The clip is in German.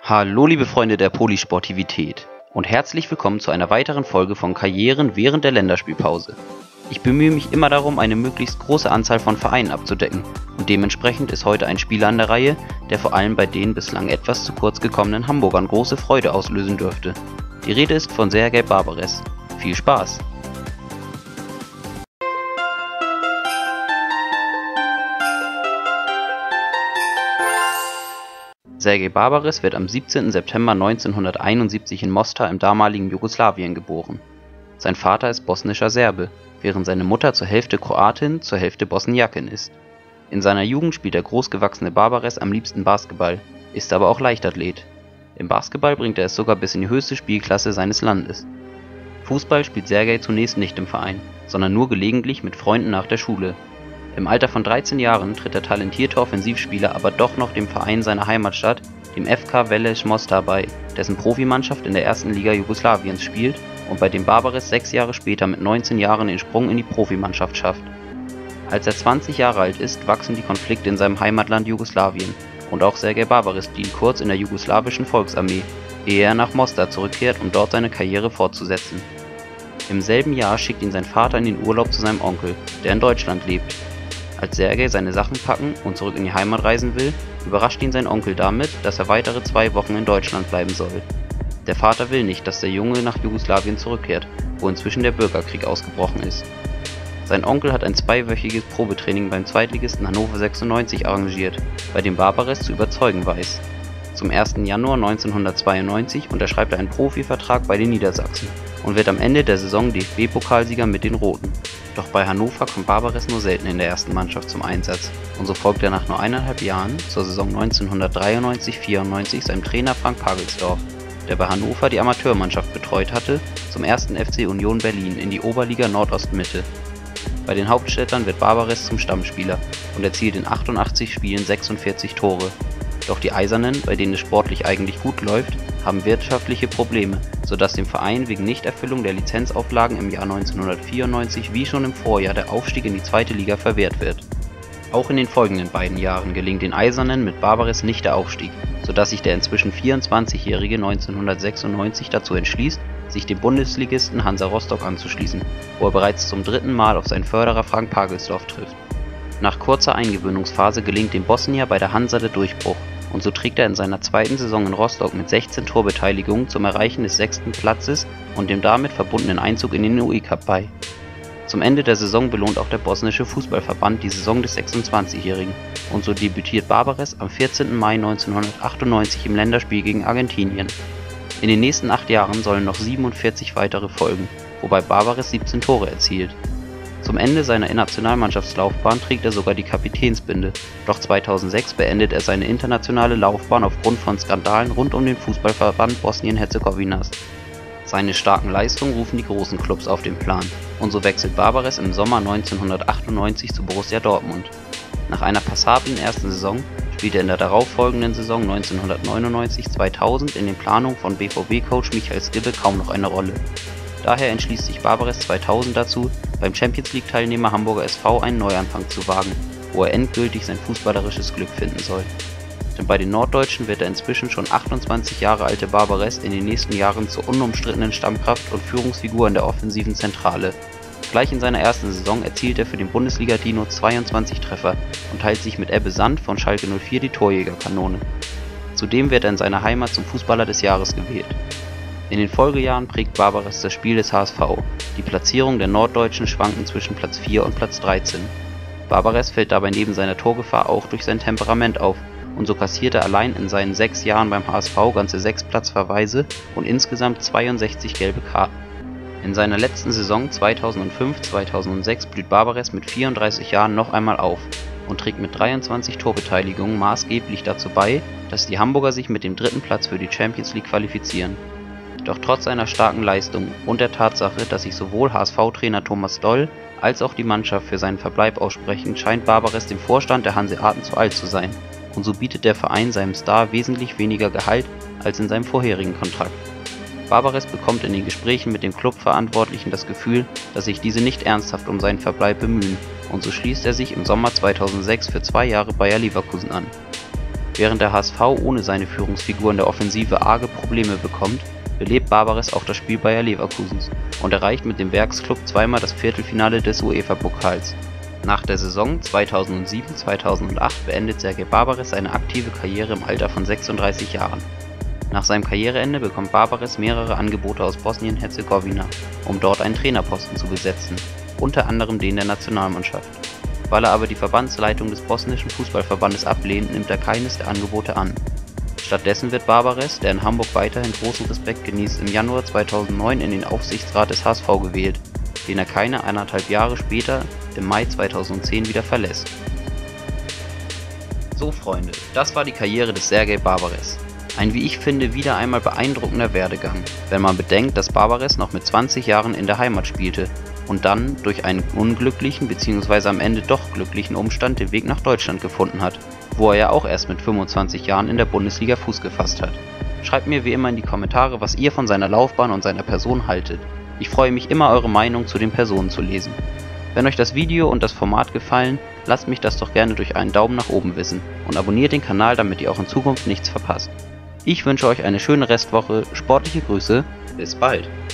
Hallo liebe Freunde der Polysportivität und herzlich willkommen zu einer weiteren Folge von Karrieren während der Länderspielpause. Ich bemühe mich immer darum, eine möglichst große Anzahl von Vereinen abzudecken und dementsprechend ist heute ein Spieler an der Reihe, der vor allem bei den bislang etwas zu kurz gekommenen Hamburgern große Freude auslösen dürfte. Die Rede ist von Sergej Barbares. Viel Spaß! Sergej Barbares wird am 17. September 1971 in Mostar im damaligen Jugoslawien geboren. Sein Vater ist bosnischer Serbe, während seine Mutter zur Hälfte Kroatin, zur Hälfte Bosniakin ist. In seiner Jugend spielt der großgewachsene Barbares am liebsten Basketball, ist aber auch Leichtathlet. Im Basketball bringt er es sogar bis in die höchste Spielklasse seines Landes. Fußball spielt Sergej zunächst nicht im Verein, sondern nur gelegentlich mit Freunden nach der Schule. Im Alter von 13 Jahren tritt der talentierte Offensivspieler aber doch noch dem Verein seiner Heimatstadt, dem FK Velez Mostar bei, dessen Profimannschaft in der ersten Liga Jugoslawiens spielt und bei dem Barbares 6 Jahre später mit 19 Jahren den Sprung in die Profimannschaft schafft. Als er 20 Jahre alt ist, wachsen die Konflikte in seinem Heimatland Jugoslawien und auch Sergej Barbares dient kurz in der jugoslawischen Volksarmee, ehe er nach Mostar zurückkehrt, um dort seine Karriere fortzusetzen. Im selben Jahr schickt ihn sein Vater in den Urlaub zu seinem Onkel, der in Deutschland lebt. Als Sergej seine Sachen packen und zurück in die Heimat reisen will, überrascht ihn sein Onkel damit, dass er weitere 2 Wochen in Deutschland bleiben soll. Der Vater will nicht, dass der Junge nach Jugoslawien zurückkehrt, wo inzwischen der Bürgerkrieg ausgebrochen ist. Sein Onkel hat ein 2-wöchiges Probetraining beim Zweitligisten Hannover 96 arrangiert, bei dem Barbares zu überzeugen weiß. Zum 1. Januar 1992 unterschreibt er einen Profivertrag bei den Niedersachsen und wird am Ende der Saison DFB-Pokalsieger mit den Roten. Doch bei Hannover kommt Barbares nur selten in der ersten Mannschaft zum Einsatz und so folgt er nach nur 1,5 Jahren zur Saison 1993/94 seinem Trainer Frank Pagelsdorf, der bei Hannover die Amateurmannschaft betreut hatte, zum 1. FC Union Berlin in die Oberliga Nordost-Mitte. Bei den Hauptstädtern wird Barbares zum Stammspieler und erzielt in 88 Spielen 46 Tore. Doch die Eisernen, bei denen es sportlich eigentlich gut läuft, haben wirtschaftliche Probleme, sodass dem Verein wegen Nichterfüllung der Lizenzauflagen im Jahr 1994 wie schon im Vorjahr der Aufstieg in die 2. Liga verwehrt wird. Auch in den folgenden beiden Jahren gelingt den Eisernen mit Barbares nicht der Aufstieg, sodass sich der inzwischen 24-Jährige 1996 dazu entschließt, sich dem Bundesligisten Hansa Rostock anzuschließen, wo er bereits zum 3. Mal auf seinen Förderer Frank Pagelsdorf trifft. Nach kurzer Eingewöhnungsphase gelingt dem Bosnier bei der Hansa der Durchbruch und so trägt er in seiner 2. Saison in Rostock mit 16 Torbeteiligungen zum Erreichen des 6. Platzes und dem damit verbundenen Einzug in den UI-Cup bei. Zum Ende der Saison belohnt auch der bosnische Fußballverband die Saison des 26-Jährigen und so debütiert Barbares am 14. Mai 1998 im Länderspiel gegen Argentinien. In den nächsten 8 Jahren sollen noch 47 weitere folgen, wobei Barbares 17 Tore erzielt. Zum Ende seiner Nationalmannschaftslaufbahn trägt er sogar die Kapitänsbinde, doch 2006 beendet er seine internationale Laufbahn aufgrund von Skandalen rund um den Fußballverband Bosnien-Herzegowinas. Seine starken Leistungen rufen die großen Clubs auf den Plan und so wechselt Barbares im Sommer 1998 zu Borussia Dortmund. Nach einer passablen ersten Saison spielt er in der darauffolgenden Saison 1999/2000 in den Planungen von BVB-Coach Michael Skibbe kaum noch eine Rolle. Daher entschließt sich Barbares 2000 dazu, beim Champions-League-Teilnehmer Hamburger SV einen Neuanfang zu wagen, wo er endgültig sein fußballerisches Glück finden soll. Denn bei den Norddeutschen wird der inzwischen schon 28 Jahre alte Barbares in den nächsten Jahren zur unumstrittenen Stammkraft und Führungsfigur in der offensiven Zentrale. Gleich in seiner ersten Saison erzielt er für den Bundesliga-Dino 22 Treffer und teilt sich mit Ebbe Sand von Schalke 04 die Torjägerkanone. Zudem wird er in seiner Heimat zum Fußballer des Jahres gewählt. In den Folgejahren prägt Barbares das Spiel des HSV. Die Platzierung der Norddeutschen schwanken zwischen Platz 4 und Platz 13. Barbares fällt dabei neben seiner Torgefahr auch durch sein Temperament auf und so kassiert er allein in seinen 6 Jahren beim HSV ganze 6 Platzverweise und insgesamt 62 gelbe Karten. In seiner letzten Saison 2005/2006 blüht Barbares mit 34 Jahren noch einmal auf und trägt mit 23 Torbeteiligungen maßgeblich dazu bei, dass die Hamburger sich mit dem 3. Platz für die Champions League qualifizieren. Doch trotz seiner starken Leistung und der Tatsache, dass sich sowohl HSV-Trainer Thomas Doll als auch die Mannschaft für seinen Verbleib aussprechen, scheint Barbares dem Vorstand der Hanseaten zu alt zu sein und so bietet der Verein seinem Star wesentlich weniger Gehalt als in seinem vorherigen Kontrakt. Barbares bekommt in den Gesprächen mit dem Clubverantwortlichen das Gefühl, dass sich diese nicht ernsthaft um seinen Verbleib bemühen und so schließt er sich im Sommer 2006 für 2 Jahre Bayer Leverkusen an. Während der HSV ohne seine Führungsfigur in der Offensive arge Probleme bekommt, belebt Barbares auch das Spiel Bayer Leverkusens und erreicht mit dem Werksclub zweimal das Viertelfinale des UEFA-Pokals. Nach der Saison 2007/2008 beendet Sergej Barbares seine aktive Karriere im Alter von 36 Jahren. Nach seinem Karriereende bekommt Barbares mehrere Angebote aus Bosnien-Herzegowina, um dort einen Trainerposten zu besetzen, unter anderem den der Nationalmannschaft. Weil er aber die Verbandsleitung des bosnischen Fußballverbandes ablehnt, nimmt er keines der Angebote an. Stattdessen wird Barbares, der in Hamburg weiterhin großen Respekt genießt, im Januar 2009 in den Aufsichtsrat des HSV gewählt, den er keine 1,5 Jahre später, im Mai 2010, wieder verlässt. So Freunde, das war die Karriere des Sergej Barbares. Ein, wie ich finde, wieder einmal beeindruckender Werdegang, wenn man bedenkt, dass Barbares noch mit 20 Jahren in der Heimat spielte und dann durch einen unglücklichen bzw. am Ende doch glücklichen Umstand den Weg nach Deutschland gefunden hat, wo er ja auch erst mit 25 Jahren in der Bundesliga Fuß gefasst hat. Schreibt mir wie immer in die Kommentare, was ihr von seiner Laufbahn und seiner Person haltet. Ich freue mich immer, eure Meinung zu den Personen zu lesen. Wenn euch das Video und das Format gefallen, lasst mich das doch gerne durch einen Daumen nach oben wissen und abonniert den Kanal, damit ihr auch in Zukunft nichts verpasst. Ich wünsche euch eine schöne Restwoche, sportliche Grüße, bis bald!